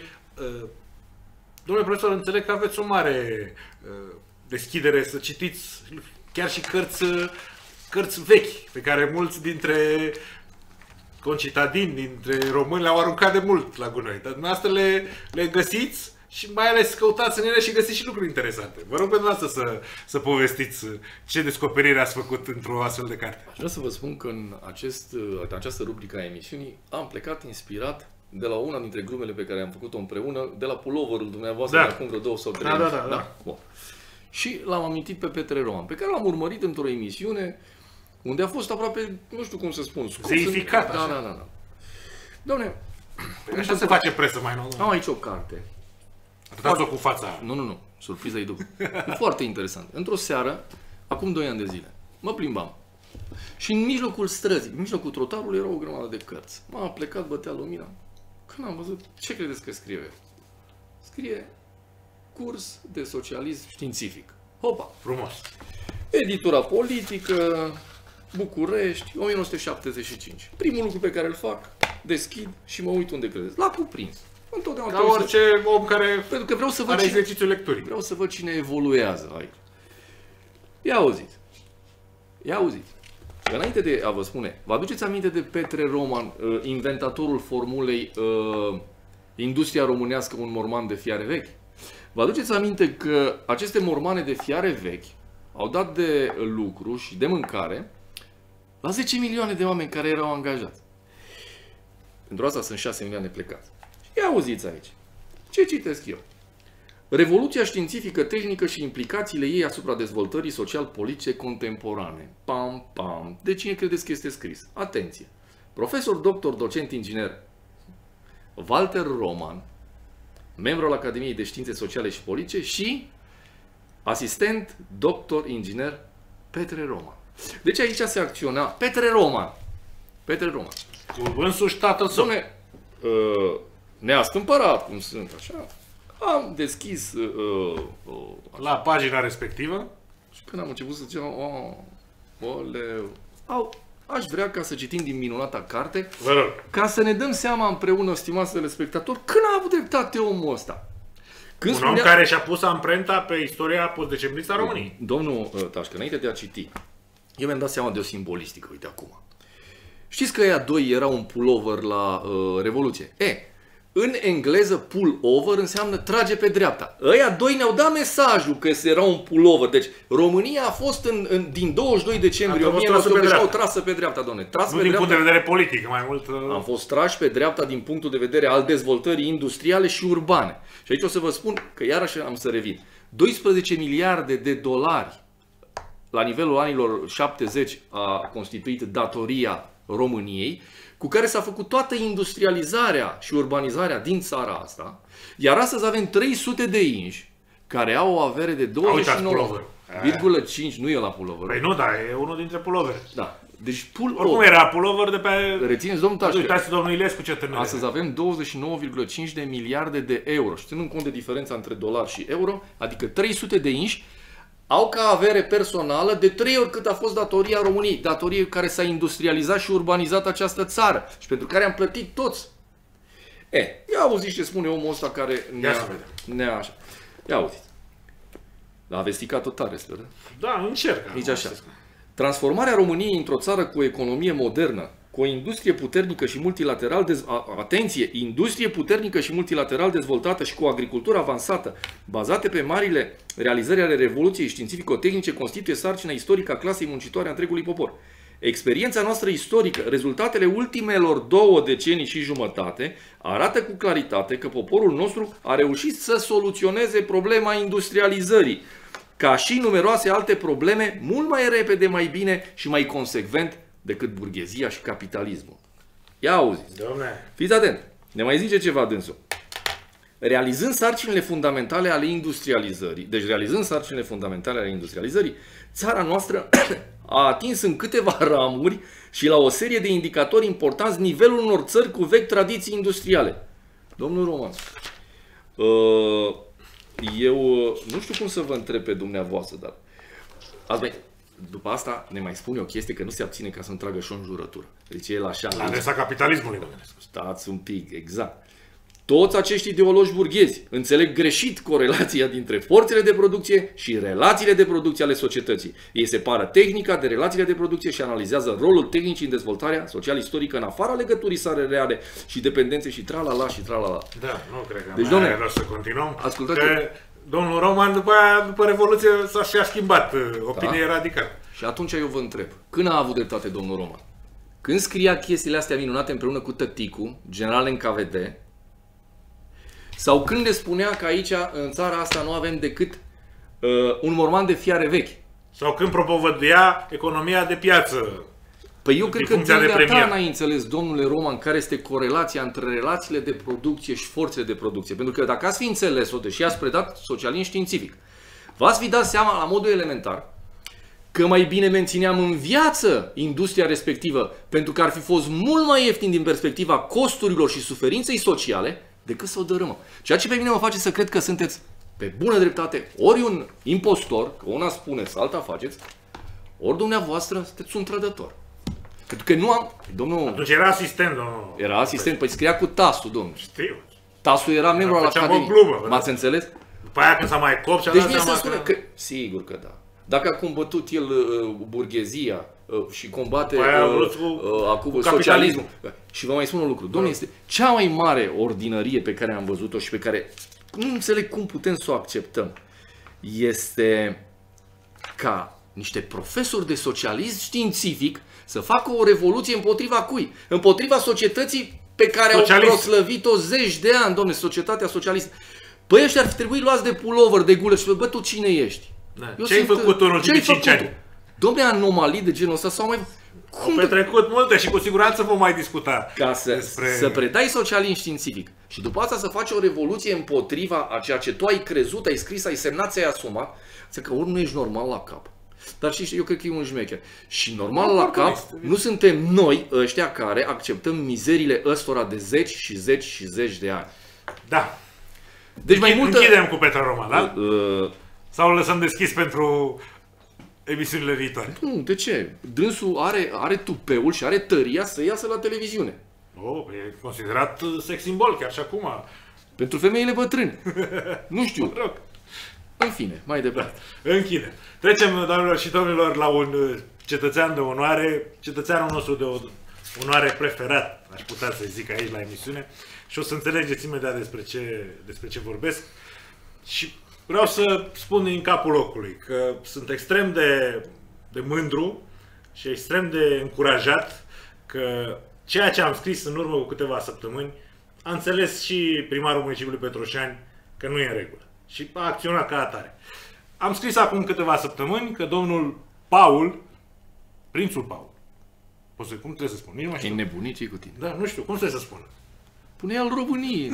Domnule profesor, înțeleg că aveți o mare deschidere să citiți chiar și cărți, cărți vechi, pe care mulți dintre concitadini, dintre români le-au aruncat de mult la gunoi. Dar dumneavoastră le, le găsiți și mai ales căutați în ele și găsiți și lucruri interesante. Vă rog pe dumneavoastră să, să povestiți ce descoperire ați făcut într-o astfel de carte. Aș vrea să vă spun că în, acest, în această rubrică a emisiunii am plecat inspirat de la una dintre glumele pe care am făcut-o împreună, de la puloverul dumneavoastră Da. de acum vreo două sau trei Da, ani. da, da, da. Bun. Și l-am amintit pe Petre Roman, pe care l-am urmărit într-o emisiune unde a fost aproape, nu știu cum să spun, scos Zeificat, în... așa. Da, da, da, da. Doamne, Păi așa se face presă mai nou. am aici o carte. Arătați-o cu fața. Nu, nu, nu. Surpriza e după. E foarte interesant. Într-o seară, acum doi ani de zile, mă plimbam. Și în mijlocul străzii, în mijlocul trotarului, era o grămadă de cărți. M-am plecat, bătea lumina. Când am văzut, ce credeți că scrie? Scrie curs de socialism științific. Hopa! Frumos. Editura politică, București, o mie nouă sute șaptezeci și cinci. Primul lucru pe care îl fac, deschid și mă uit unde credeți. La cuprins. Întotdeauna Ca trebuie să- orice om care Pentru că vreau să văd are cine, exercițiul lecturii. vreau să văd cine evoluează aici. Ia auziți. Ia auziți. înainte de a vă spune, vă aduceți aminte de Petre Roman, inventatorul formulei uh, Industria românească, un morman de fiare vechi? Vă aduceți aminte că aceste mormane de fiare vechi au dat de lucru și de mâncare la zece milioane de oameni care erau angajați. Pentru asta sunt șase milioane plecați. Și auziți aici. Ce citesc eu? Revoluția științifică, tehnică și implicațiile ei asupra dezvoltării social-politice contemporane. Pam, pam. De cine credeți că este scris? Atenție! Profesor, doctor, docent, inginer Walter Roman, membru al Academiei de Științe Sociale și Politice și asistent, doctor, inginer Petre Roman. Deci aici se acționa Petre Roman. Petre Roman. Cu însuși tatăl său. Dom'le, uh, neastâmpărat cum sunt, așa, am deschis uh, uh, la pagina respectivă și când am început să ziceam, oh, oleu, au, aș vrea ca să citim din minunata carte, vă rog, ca să ne dăm seama împreună, stimați telespectatori, când a avut dreptate omul ăsta. Când un spunea... om care și-a pus amprenta pe istoria post-decembristă a României. Domnul uh, Tașcă, înainte de a citi, eu mi-am dat seama de o simbolistică, uite acum. Știți că ăia doi erau un pullover la uh, Revoluție? E, în engleză pullover înseamnă trage pe dreapta. Ăia doi ne-au dat mesajul că era un pullover. Deci România a fost în, în, din douăzeci și doi decembrie o mie nouă sute optzeci și nouă trasă pe dreapta, doamne. Tras nu pe din dreapta. punct de vedere politic, mai mult... Uh... Am fost trași pe dreapta din punctul de vedere al dezvoltării industriale și urbane. Și aici o să vă spun că iarăși am să revin. doisprezece miliarde de dolari la nivelul anilor șaptezeci a constituit datoria României, cu care s-a făcut toată industrializarea și urbanizarea din țara asta, iar astăzi avem trei sute de inși care au o avere de douăzeci și nouă virgulă cinci, nu e la pullover. Păi nu, dar e unul dintre pullover. Da. Deci pullover. Oricum era pullover de pe... Rețineți, domnul Tașcă. Uitați domnul Ilescu ce tânăr. Astăzi avem douăzeci și nouă virgulă cinci de miliarde de euro. Și ținând cont de diferența între dolar și euro, adică trei sute de inși au ca avere personală de trei ori cât a fost datoria României, datorie care s-a industrializat și urbanizat această țară și pentru care am plătit toți. E, ia auziți ce spune omul ăsta care ne-a... Ne așa. Ia auziți. L-a vesticat-o tare, sper. Da, încerc. Nici așa. Transformarea României într-o țară cu o economie modernă, cu o industrie puternică și multilateral, dez... atenție, industrie puternică și multilateral dezvoltată și cu o agricultură avansată, bazate pe marile realizări ale Revoluției științifico-tehnice, constituie sarcina istorică a clasei muncitoare a întregului popor. Experiența noastră istorică, rezultatele ultimelor două decenii și jumătate, arată cu claritate că poporul nostru a reușit să soluționeze problema industrializării, ca și numeroase alte probleme, mult mai repede, mai bine și mai consecvent decât burghezia și capitalismul. Ia auziți. Dom'le. Fiți atent. Ne mai zice ceva dânsul. Realizând sarcinile fundamentale ale industrializării, deci realizând sarcinile fundamentale ale industrializării, țara noastră a atins în câteva ramuri și la o serie de indicatori importanți nivelul unor țări cu vechi tradiții industriale. Domnul Roman, eu nu știu cum să vă întreb pe dumneavoastră, dar ați mai... După asta ne mai spune o chestie că nu se abține ca să-mi tragă și o înjurătură. Deci el așa... La adresa capitalismului, domnule. Stați un pic, exact. Toți acești ideologi burghezi înțeleg greșit corelația dintre forțele de producție și relațiile de producție ale societății. Ei separă tehnica de relațiile de producție și analizează rolul tehnicii în dezvoltarea social-istorică în afara legăturii sale reale și dependențe și tralala și tralala. Da, nu cred că deci, mai are rost să continuăm. Ascultați. Că domnul Roman, după aia, după Revoluție, s-a și-a schimbat opinia, da? Radical. Și atunci eu vă întreb, când a avut dreptate domnul Roman? Când scria chestiile astea minunate împreună cu tăticu, general în K V D, sau când le spunea că aici, în țara asta, nu avem decât uh, un morman de fiare vechi? Sau când propovăduia economia de piață. Păi eu cred că dumneata n-ai înțeles, domnule Roman, care este corelația între relațiile de producție și forțele de producție. Pentru că dacă ați fi înțeles-o, deși ați predat socialism științific, v-ați fi dat seama la modul elementar că mai bine mențineam în viață industria respectivă, pentru că ar fi fost mult mai ieftin din perspectiva costurilor și suferinței sociale, decât să o dărâmăm. Ceea ce pe mine mă face să cred că sunteți pe bună dreptate ori un impostor, că una spuneți, alta faceți, ori dumneavoastră sunteți un trădător. Pentru că nu am... Domnul... Atunci era asistent, domnul. Era asistent, păi scria cu Tasul, domnul. Știu. Tasul era membru al Academiei. M-ați înțeles? După aia când s-a mai copt și-a deci dat seama că... că... Sigur că da. Dacă a combătut el uh, burghezia și combate uh, uh, acum socialismul. Și vă mai spun un lucru. Dom'le, este cea mai mare ordinărie pe care am văzut-o și pe care nu înțeleg cum putem să o acceptăm. Este ca niște profesori de socialism științific să facă o revoluție împotriva cui? Împotriva societății pe care Socialist. au proslăvit-o zeci de ani, dom'le, societatea socialistă. Păi ăștia ar fi trebuit luați de pullover, de gulă și bă, tu cine ești? Da. Ce-ai făcut în ultimii cinci ani? Dom'le, anomalii de genul ăsta sau mai... Cum au petrecut multe și cu siguranță vom mai discuta. Ca să, despre... să predai socialism științific și după asta să faci o revoluție împotriva a ceea ce tu ai crezut, ai scris, ai semnat, ți-ai asumat, că ori nu ești normal la cap. Dar și eu cred că e un șmecher. Și normal nu, la cap este. Nu suntem noi ăștia care acceptăm mizerile ăstora de zeci și zeci și zeci de ani. Da. Deci mai multă... Închidem cu Petra Roma, da? Uh, Sau îl lăsăm deschis pentru emisiunile viitoare? Nu, de ce? Dânsul are, are tupeul și are tăria să iasă la televiziune. Oh, e considerat sex symbol chiar și acum. Pentru femeile bătrâne. Nu știu. Mă rog. În fine, mai departe. Închidem. Trecem, doamnelor și domnilor, la un cetățean de onoare, cetățeanul nostru de onoare preferat, aș putea să zic aici la emisiune, și o să înțelegeți imediat despre ce, despre ce vorbesc. Și vreau să spun din capul locului că sunt extrem de, de mândru și extrem de încurajat că ceea ce am scris în urmă cu câteva săptămâni a înțeles și primarul municipiului Petroșani că nu e în regulă și a acționat ca atare. Am scris acum câteva săptămâni că domnul Paul, prințul Paul, poți să, cum trebuie să spun? Nici nu mai știu. E nebunit ce cu tine. Da, nu știu, cum trebuie să spun? Pune al României.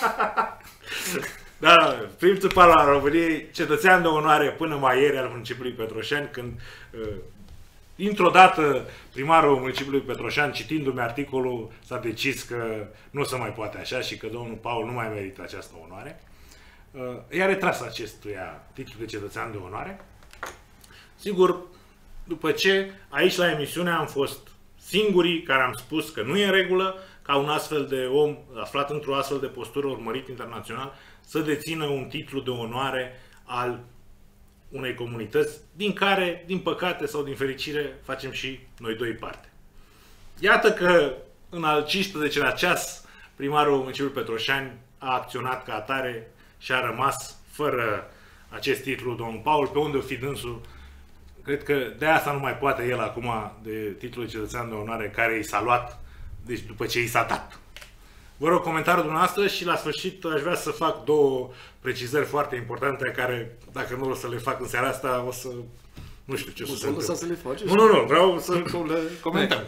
Da, prințul Paul al României, cetățean de onoare până mai ieri al municipiului Petroșani, când uh, dintr-o dată primarul municipiului Petroșani, citindu-mi articolul, s-a decis că nu se mai poate așa și că domnul Paul nu mai merită această onoare. I-a retras acestuia titlul de cetățean de onoare. Sigur, după ce aici la emisiune am fost singurii care am spus că nu e în regulă ca un astfel de om aflat într-o astfel de postură urmărit internațional să dețină un titlu de onoare al unei comunități din care, din păcate sau din fericire, facem și noi doi parte. Iată că în al cincisprezecelea ceas primarul municipiului Petroșani a acționat ca atare și a rămas fără acest titlu, domnul Paul, pe unde o fi dânsul. Cred că de asta nu mai poate el acum de titlul de cetățean de onoare care i s-a luat, deci după ce i s-a dat. Vă rog comentariul dumneavoastră și la sfârșit aș vrea să fac două precizări foarte importante care, dacă nu o să le fac în seara asta, o să... nu știu ce o să se întâmple. Să le faci? Nu, nu, nu, vreau să le comentăm.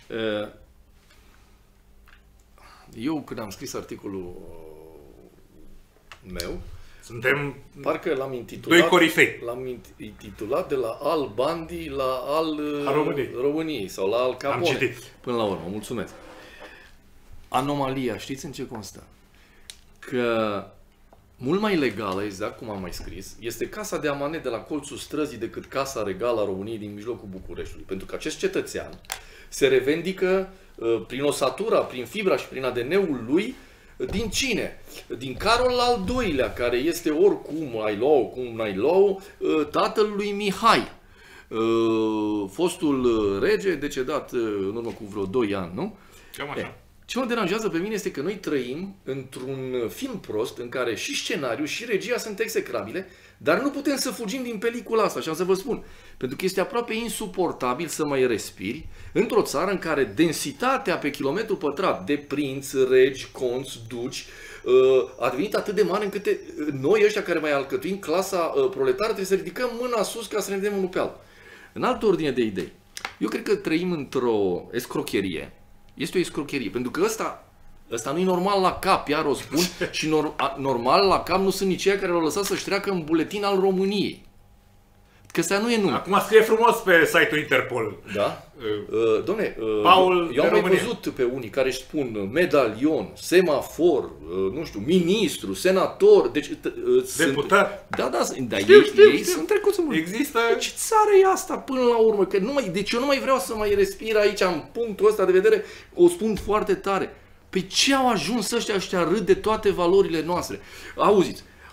Eu când am scris articolul meu, suntem parcă l-am intitulat, doi corifei. L-am intitulat de la Al Bandi la Al României. României sau la Al Capone. Am citit. Până la urmă, mulțumesc. Anomalia, știți în ce constă? Că mult mai legală, exact cum am mai scris, este Casa de Amanet de la colțul străzii decât Casa Regală a României din mijlocul Bucureștiului. Pentru că acest cetățean se revendică uh, prin osatura, prin fibra și prin A D N-ul lui. Din cine? Din Carol al doilea, care este oricum ai luat, cum n-ai luat, tatăl lui Mihai, fostul rege, decedat în urmă cu vreo doi ani, nu? Cam așa. Ce mă deranjează pe mine este că noi trăim într-un film prost în care și scenariul și regia sunt execrabile, dar nu putem să fugim din pelicula asta, și am să vă spun. Pentru că este aproape insuportabil să mai respiri într-o țară în care densitatea pe kilometru pătrat de prinți, regi, conți, duci a devenit atât de mare încât noi ăștia care mai alcătuim clasa proletară trebuie să ridicăm mâna sus ca să ne vedem unul pe altul. În altă ordine de idei, eu cred că trăim într-o escrocherie. Este o escrocherie, pentru că ăsta, ăsta nu e normal la cap, iar o spun, și nor, a, normal la cap nu sunt nici cei care l-au lăsat să-și treacă în buletin al României. Că ăsta nu e nume. Acum scrie frumos pe site-ul Interpol. Da? Uh, Dom'le, uh, Paul eu am mai văzut pe unii care își spun medalion, semafor, uh, nu știu, ministru, senator, deci... Uh, Deputat. Sunt, da, da, dar știu, ei, știu, ei știu. sunt trecuți în Există... Ce țară e asta până la urmă? Că nu mai, deci eu nu mai vreau să mai respir aici, în punctul ăsta de vedere, o spun foarte tare. Pe ce au ajuns ăștia, ăștia râd de toate valorile noastre? Auziți,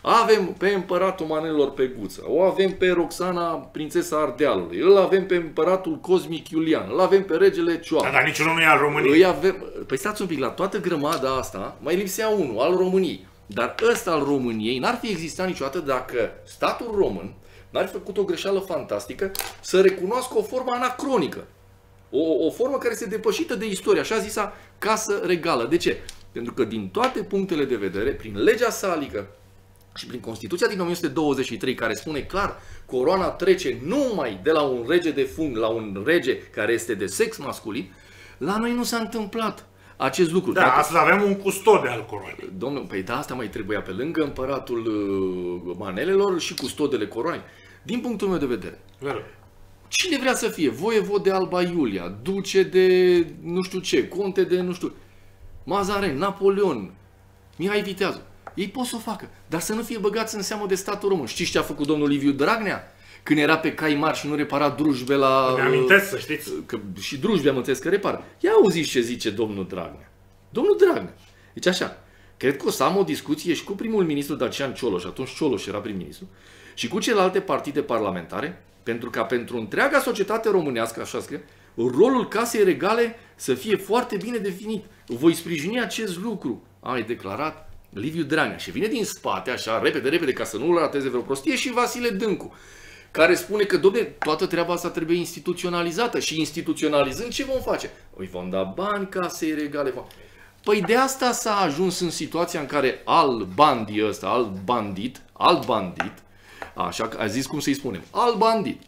Avem pe împăratul Manelor pe Guță, o avem pe Roxana, prințesa Ardealului, îl avem pe împăratul Cosmic Iulian, îl avem pe regele Cioan. Da, dar niciunul nu e al României. Îi avem... Păi stați un pic, la toată grămada asta mai lipsea unul, al României. Dar ăsta al României n-ar fi existat niciodată dacă statul român n-ar fi făcut o greșeală fantastică să recunoască o formă anacronică. O, o formă care este depășită de istorie, așa zisa casă regală. De ce? Pentru că din toate punctele de vedere, prin legea salică și prin Constituția din o mie nouă sute douăzeci și trei, care spune clar, coroana trece numai de la un rege de fung la un rege care este de sex masculin, la noi nu s-a întâmplat acest lucru. Da, Dacă... astăzi avem un custode al coroanei. Domnul, păi da, asta mai trebuia pe lângă împăratul uh, Manelelor și custodele coroanei. Din punctul meu de vedere, Vero. cine vrea să fie voievod de Alba Iulia, duce de nu știu ce, conte de nu știu, Mazarin, Napoleon, Mihai Viteazu, ei pot să o facă, dar să nu fie băgați în seamă de statul român. Știți ce a făcut domnul Liviu Dragnea? Când era pe cai mari și nu repara drujbe la... Mi amintesc, să știți. Că și drujbe am înțeles că repară. Ia auziți ce zice domnul Dragnea. Domnul Dragnea. Deci așa, cred că o să am o discuție și cu primul ministru Dacian Cioloș, atunci Cioloș era prim-ministru, și cu celelalte partide parlamentare, pentru ca pentru întreaga societate românească, așa scrie, rolul casei regale să fie foarte bine definit. Voi sprijini acest lucru, a declarat Liviu Dragnea. Și vine din spate, așa, repede, repede, ca să nu-l rateze vreo prostie, și Vasile Dâncu, care spune că, dom'le, toată treaba asta trebuie instituționalizată. Și instituționalizând, ce vom face? Îi vom da bani casei regale. Păi de asta s-a ajuns în situația în care al bandi ăsta, al bandit, al bandit, așa, a zis cum să-i spunem, al bandit,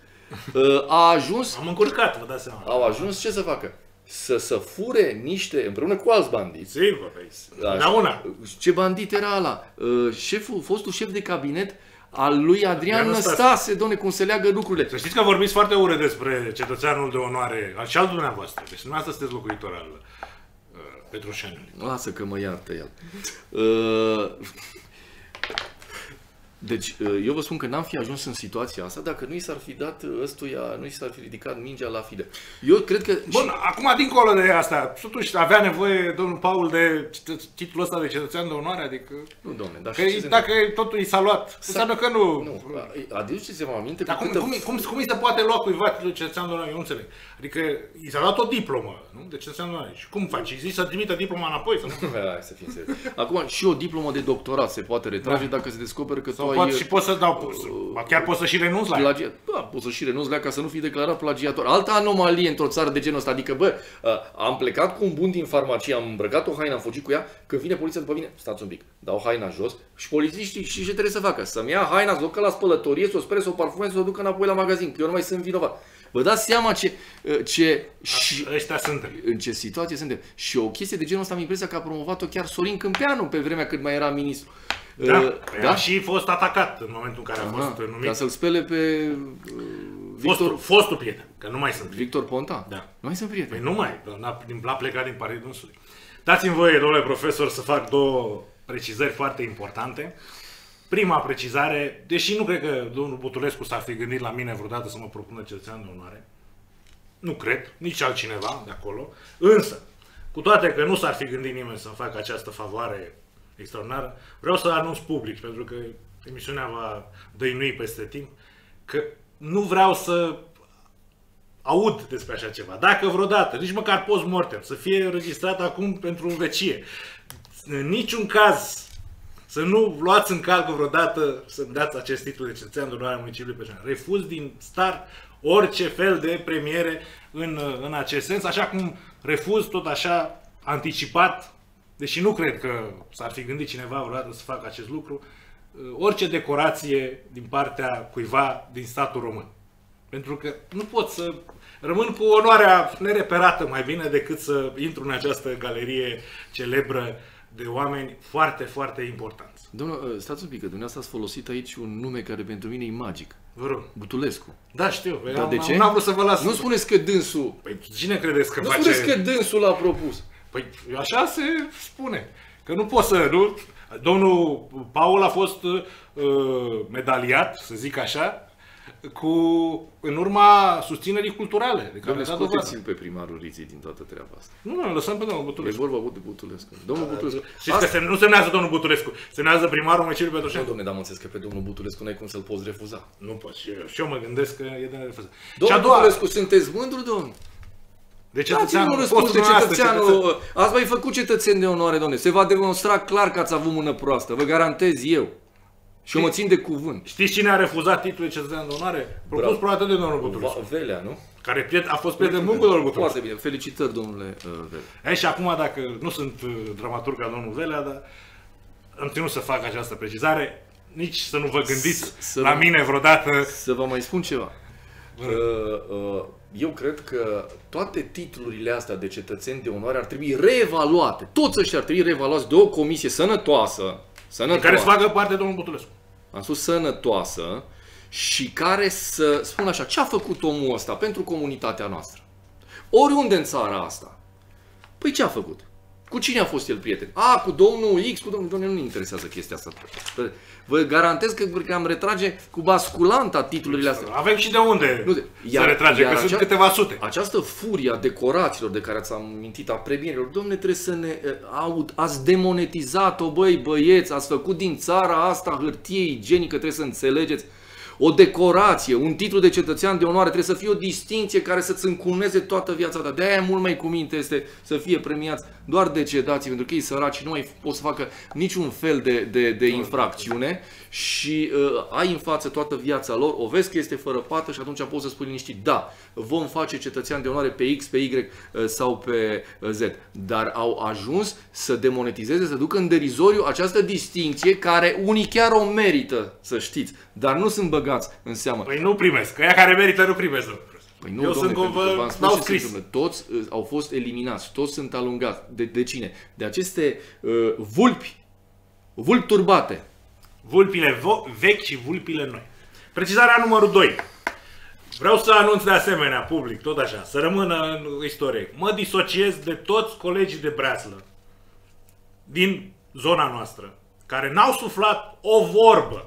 a ajuns... Am încurcat, vă dați seama. Au ajuns ce să facă? Să, să fure niște, împreună cu alți bandiți. Sigur, da, una. Ce bandit era ăla? Șeful, fostul șef de cabinet al lui Adrian, Adrian Năstase, Năstase, doamne, cum se leagă lucrurile. Să știți că vorbiți foarte urât despre cetățeanul de onoare, al și al dumneavoastră. Deci dumneavoastră sunteți locuitor al uh, Petroșanului. Lasă că mă iartă el. Uh, Deci, eu vă spun că n-am fi ajuns în situația asta dacă nu i s-ar fi dat ăstuia, nu i s-ar fi ridicat mingea la fide. Eu cred că... Bun, și... acum, dincolo de asta, totuși avea nevoie domnul Paul de titlul ăsta de cetățean de onoare? Adică... Nu, domne, dar că dacă totul i s-a luat, înseamnă că nu... Nu, aduceți-vă aminte... Dar cum, câtă... cum, cum, cum îi se poate lua cuiva titlul de cetățean de onoare? Eu nu înțeleg. Adică i s-a dat o diplomă, nu? De cetățean de onoare. Și cum faci? Îi zici să trimită diploma înapoi? Să nu... Hai să fim serios. Acum, și o diplomă de doctorat se poate retrage da. dacă se descoperă că sau tu poate ai... Și poți să dau, uh, chiar poți să și renunți la plagia... Da, poți să și renunți la ea ca să nu fii declarat plagiator. Altă anomalie într-o țară de genul ăsta. Adică, bă, uh, am plecat cu un bun din farmacie, am îmbrăcat o haină, am fugit cu ea, când vine poliția după mine, stați un pic, dau haina jos și polițiștii și ce trebuie să facă? Să-mi ia haina, să o ducă la spălătorie, să o spere, să o parfumeze, să o ducă înapoi la magazin, că eu nu mai sunt vinovat. Vă dați seama ce... ce și, ăștia suntem. În ce situație suntem. Și o chestie de genul ăsta am impresia că a promovat-o chiar Sorin Câmpeanu pe vremea când mai era ministru. Da, uh, da? A și fost atacat în momentul în care a fost Aha, numit. Ca să-l spele pe uh, Victor... Fostul, fostul prieten, că nu mai sunt. Victor Ponta? Da. Nu mai sunt prieteni. Păi nu mai, l-a plecat din partidul dânsului. Dați-mi voie, domnule profesor, să fac două precizări foarte importante. Prima precizare, deși nu cred că domnul Butulescu s-ar fi gândit la mine vreodată să mă propună cetățean de onoare, nu cred, nici altcineva de acolo, însă, cu toate că nu s-ar fi gândit nimeni să-mi facă această favoare extraordinară, vreau să anunț public, pentru că emisiunea va dăinui peste timp, că nu vreau să aud despre așa ceva. Dacă vreodată, nici măcar post-mortem, să fie înregistrat acum pentru în vecie, în niciun caz să nu luați în calcul vreodată să-mi dați acest titlu de cetățean de onoare a municipiului Petroșani. Refuz din start orice fel de premiere în, în acest sens, așa cum refuz tot așa anticipat, deși nu cred că s-ar fi gândit cineva vreodată să facă acest lucru, orice decorație din partea cuiva din statul român. Pentru că nu pot să rămân cu onoarea nereperată mai bine decât să intru în această galerie celebră de oameni foarte, foarte importanți. Domnul, stați un pic, că dumneavoastră ați folosit aici un nume care pentru mine e magic. Vă rog. Butulescu. Da, știu. Da, de ce? N-am vrut să vă las. Nu spuneți că dânsul... Păi cine credeți că nu face... Nu spuneți că dânsul l-a propus. Păi așa se spune. Că nu pot să... Nu... Domnul Paul a fost uh, medaliat, să zic așa, cu, în urma susținerii culturale. De care Domnule, scoteți-l pe primarul Riții din toată treaba asta. Nu, nu, lăsăm pe domnul Butulescu. E vorba de Butulescu. Domnul Butulescu. Știți că se, nu semnează domnul Butulescu, semnează primarul municipiului Petroșani. Nu, domnule, dar mă înțeles că pe domnul Butulescu n-ai cum să-l poți refuza. Nu poți. Și eu mă gândesc că e de nerefuzat. Domnul doua... Butulescu, sunteți mândru, domnul? De cetățeanul, răspuns de cetățeanul. Ați mai făcut cetățeni de onoare, domnule. Se va demonstra clar că ați avut mână proastă. Vă garantez eu. Și eu mă țin de cuvânt. Știți cine a refuzat titlul de cetățean de onoare? Propus probabil de domnul Butulescu. Velea, nu? Care a fost prieten bun cu domnul Butulescu. Foarte bine. Felicitări, domnule Velea. E, și acum, dacă nu sunt dramaturg ca domnul Velea, dar am ținut să fac această precizare, nici să nu vă gândiți să la mine vreodată. Să vă mai spun ceva. Eu cred că toate titlurile astea de cetățeni de onoare ar trebui reevaluate. Toți ăștia ar trebui reevaluați de o comisie sănătoasă. Sănătoasă. Care să facă parte domnul Butulescu. Am spus sănătoasă și care să spun așa, ce a făcut omul ăsta pentru comunitatea noastră? Oriunde în țara asta. Păi ce a făcut? Cu cine a fost el prieten? A, cu domnul X, cu domnul... Domnul nu interesează chestia asta. Vă garantez că am retrage cu basculanta titlurile astea. Avem și de unde nu, iar, să retrage, iar că acea, sunt câteva sute. Această furie a decorațiilor de care ați amintit, a premierilor, domne, trebuie să ne aud, ați demonetizat-o, băi, băieți, ați făcut din țara asta hârtie igienică, trebuie să înțelegeți. O decorație, un titlu de cetățean de onoare trebuie să fie o distinție care să-ți încununeze toată viața ta. De-aia mult mai cu minte este să fie premiați doar decedații, pentru că ei săraci nu mai pot să facă niciun fel de, de, de infracțiune și uh, ai în față toată viața lor, o vezi că este fără pată și atunci poți să spui liniștit, da, vom face cetățean de onoare pe X, pe Y uh, sau pe uh, Z. Dar au ajuns să demonetizeze, să ducă în derizoriu această distinție care unii chiar o merită, să știți, dar nu sunt băgați în seamă. Păi nu primesc, că ea care merită nu primesc. Păi nu, eu domne, sunt vă n-au scris. Domne, toți uh, au fost eliminați, toți sunt alungați. De, de cine? De aceste uh, vulpi, vulpi turbate. Vulpile vechi și vulpile noi. Precizarea numărul doi. Vreau să anunț de asemenea public, tot așa, să rămână în istorie. Mă disociez de toți colegii de breaslă din zona noastră, care n-au suflat o vorbă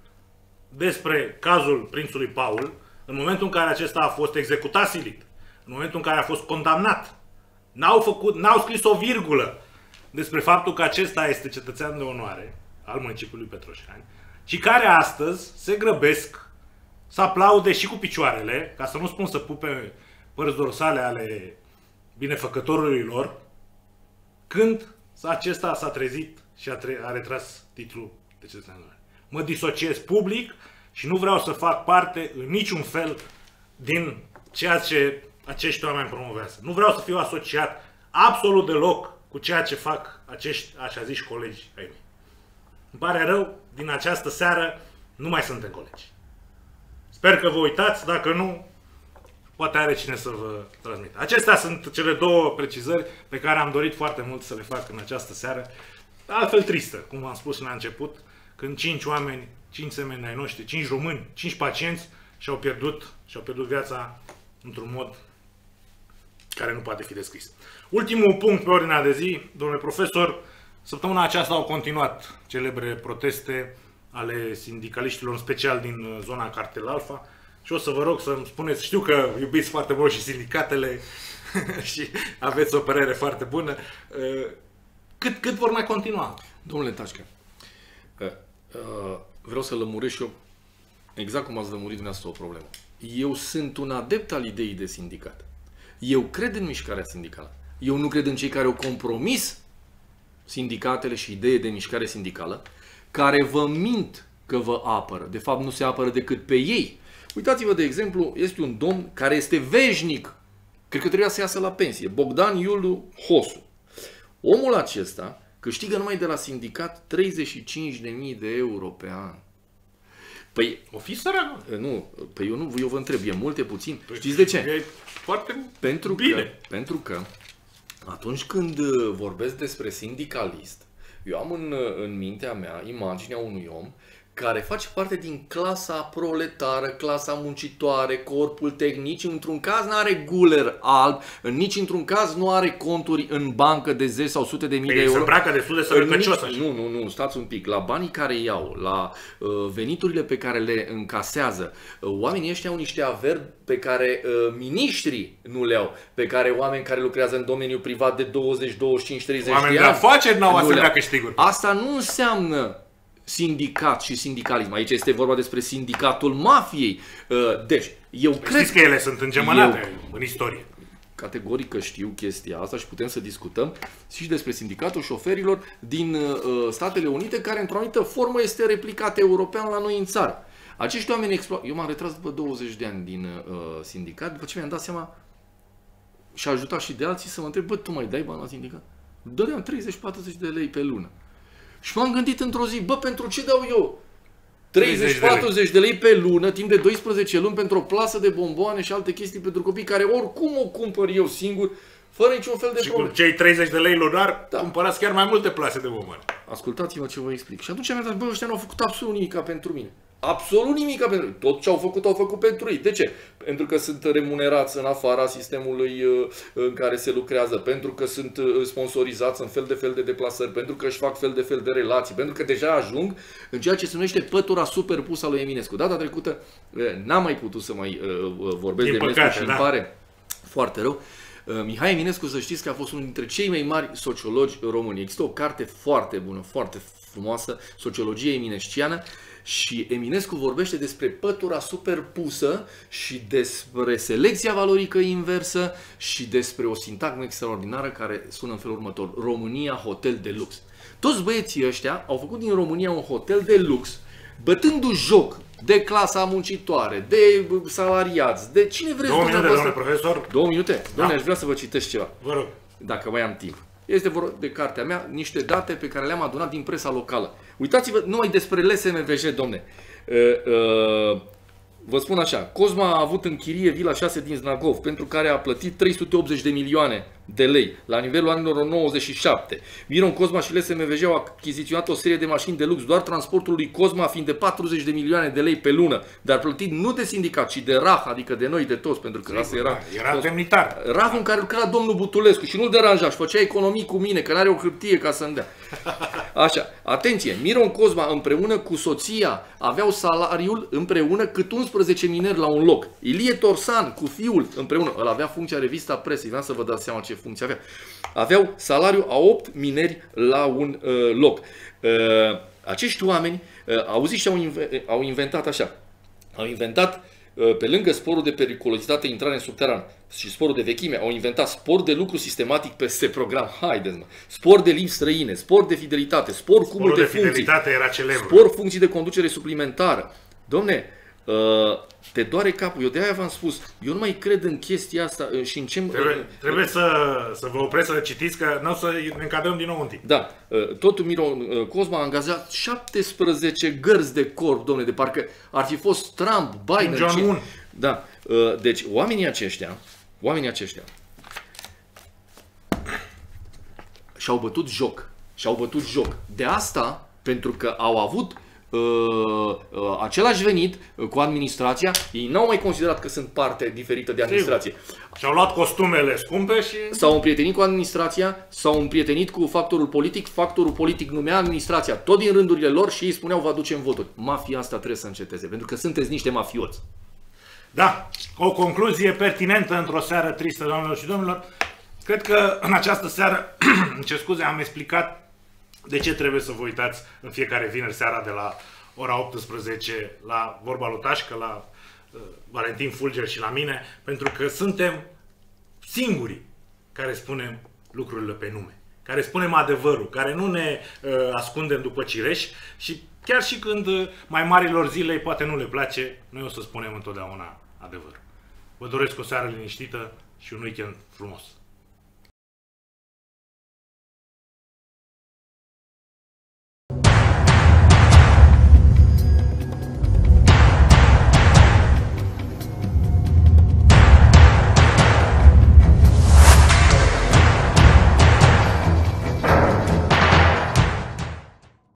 despre cazul prințului Paul, în momentul în care acesta a fost executat silit, în momentul în care a fost condamnat. N-au făcut, n-au scris o virgulă despre faptul că acesta este cetățean de onoare al municipiului Petroșani, și care astăzi se grăbesc să aplaude și cu picioarele, ca să nu spun să pupe părți dorsale ale binefăcătorului lor, când acesta s-a trezit și a, tre a retras titlul de cetățean de onoare. Mă disociez public și nu vreau să fac parte în niciun fel din ceea ce acești oameni promovează. Nu vreau să fiu asociat absolut deloc cu ceea ce fac acești, așa ziși, colegi ai mei. Îmi pare rău, din această seară nu mai suntem colegi. Sper că vă uitați, dacă nu, poate are cine să vă transmită. Acestea sunt cele două precizări pe care am dorit foarte mult să le fac în această seară. Altfel tristă, cum am spus la început, când cinci oameni, cinci semeni ai noștri, cinci români, cinci pacienți și-au pierdut, și-au pierdut viața într-un mod care nu poate fi descris. Ultimul punct pe ordinea de zi, domnule profesor, săptămâna aceasta au continuat celebre proteste ale sindicaliștilor, în special din zona Cartel Alfa, și o să vă rog să-mi spuneți, știu că iubiți foarte mult și sindicatele și aveți o părere foarte bună, cât, cât vor mai continua? Domnule Tașcă, vreau să lămuresc și eu, exact cum ați lămurit dumneavoastră, o problemă. Eu sunt un adept al ideii de sindicat. Eu cred în mișcarea sindicală. Eu nu cred în cei care au compromis sindicatele și idee de mișcare sindicală, care vă mint că vă apără. De fapt, nu se apără decât pe ei. Uitați-vă, de exemplu, este un domn care este veșnic. Cred că trebuia să iasă la pensie. Bogdan Iuliu Hosu. Omul acesta câștigă numai de la sindicat treizeci și cinci de mii de euro pe an. Păi, o fi sărac. Nu, păi eu nu, eu vă întreb, e mult, e puțin. Păi, știți de ce? E foarte pentru bine. Că, pentru că atunci când vorbesc despre sindicalist, eu am în, în mintea mea imaginea unui om care face parte din clasa proletară, clasa muncitoare, corpul tehnic, într-un caz nu are guler alb, nici într-un caz nu are conturi în bancă de zeci sau sute de mii de euro. Se îmbracă destul de sărăcăcios așa. Nu, nu, nu, stați un pic. La banii care iau, la uh, veniturile pe care le încasează, uh, oamenii ăștia au niște averi pe care uh, miniștrii nu le au, pe care oameni care lucrează în domeniul privat de douăzeci, douăzeci și cinci, treizeci de ani. Oameni de afaceri n-au asemenea câștiguri. Asta nu înseamnă sindicat și sindicalism. Aici este vorba despre sindicatul mafiei. Deci, eu Știți cred că ele sunt îngemănate eu... în istorie. Categoric că știu chestia asta și putem să discutăm și despre sindicatul șoferilor din uh, Statele Unite, care într-o anumită formă este replicat european la noi în țară. Acești oameni explo- Eu m-am retras după douăzeci de ani din uh, sindicat, după ce mi-am dat seama și a ajutat și de alții să mă întreb, bă, tu mai dai bani la sindicat? Dădeam treizeci patruzeci de lei pe lună. Și m-am gândit într-o zi, bă, pentru ce dau eu treizeci patruzeci de lei pe lună, timp de doisprezece luni, pentru o plasă de bomboane și alte chestii pentru copii, care oricum o cumpăr eu singur, fără niciun fel de și problemă. Și cu cei treizeci de lei lunar, da, cumpărați chiar mai multe plase de bomboane. Ascultați-mă ce vă explic. Și atunci mi-am dat, bă, ăștia n-au făcut absolut nimic pentru mine. Absolut nimic pentru ei. Tot ce au făcut, au făcut pentru ei. De ce? Pentru că sunt remunerați în afara sistemului în care se lucrează, pentru că sunt sponsorizați în fel de fel de deplasări, pentru că își fac fel de fel de relații, pentru că deja ajung în ceea ce se numește pătura superpusă a lui Eminescu. Data trecută n-am mai putut să mai vorbesc Din de Eminescu păcate, și da. îmi pare foarte rău. Mihai Eminescu, să știți că a fost unul dintre cei mai mari sociologi români. Există o carte foarte bună, foarte frumoasă, Sociologia eminesciană, și Eminescu vorbește despre pătura superpusă și despre selecția valorică inversă și despre o sintagmă extraordinară care sună în felul următor: România, hotel de lux. Toți băieții ăștia au făcut din România un hotel de lux, bătându-și joc de clasa muncitoare, de salariați, de cine vreți. Două minute, domnule profesor. Două minute? Doamne, Da. aș vrea să vă citesc ceva. Vă rog. Dacă mai am timp. Este vorba de cartea mea, niște date pe care le-am adunat din presa locală. Uitați-vă numai despre L S M V J, domne. Uh, uh, vă spun așa, Cosma a avut în chirie Vila șase din Znagov, pentru care a plătit trei sute optzeci de milioane de lei la nivelul anilor nouăzeci și șapte. Miron Cosma și L S M V J au achiziționat o serie de mașini de lux, doar transportul lui Cosma fiind de patruzeci de milioane de lei pe lună, dar plătit nu de sindicat, ci de R A H, adică de noi, de toți, pentru că asta era... Era demnitar. R A H în care lucra domnul Butulescu și nu-l deranja și făcea economii cu mine, că n-are o hârtie ca să-mi dea. Așa, atenție, Miron Cosma împreună cu soția aveau salariul împreună cât unsprezece mineri la un loc. Ilie Torsan cu fiul împreună, îl avea funcția revista presei, vreau să vă dați seama ce funcție avea. Aveau salariu a opt mineri la un uh, loc. Uh, acești oameni, uh, auziți și au, inv- au inventat așa, au inventat pe lângă sporul de periculozitate, intrare în subteran și sporul de vechime, au inventat spor de lucru sistematic peste program. Haideți, mă! Spor de limbi străine, spor de fidelitate, spor cumul de, de funcții. Fidelitate era celebru. Spor funcții de conducere suplimentară. Domne, te doare capul. Eu de-aia v-am spus, eu nu mai cred în chestia asta și în ce... Trebuie, trebuie să, să vă opresc să citiți, că nu o să ne încadrăm din nou în timp. Da, totul Miron Cosma a angajat șaptesprezece gărzi de corp, domne, de parcă ar fi fost Trump, Biden... John Moon. Da, deci oamenii aceștia, oamenii aceștia și-au bătut joc, și-au bătut joc. De asta, pentru că au avut uh, uh, același venit cu administrația, ei n-au mai considerat că sunt parte diferită de administrație. Și-au luat costumele scumpe și... S-au împrietenit cu administrația, s-au împrietenit cu factorul politic, factorul politic numea administrația tot din rândurile lor și ei spuneau vă aducem voturi. Mafia asta trebuie să înceteze, pentru că sunteți niște mafioți. Da, o concluzie pertinentă într-o seară tristă, doamnelor și domnilor. Cred că în această seară, ce scuze, am explicat de ce trebuie să vă uitați în fiecare vineri seara de la ora optsprezece la Vorba lui Tașcă, la uh, Valentin Fulger și la mine, pentru că suntem singurii care spunem lucrurile pe nume, care spunem adevărul, care nu ne uh, ascundem după cireși și chiar și când uh, mai marilor zilei poate nu le place, noi o să spunem întotdeauna adevărul. Vă doresc o seară liniștită și un weekend frumos.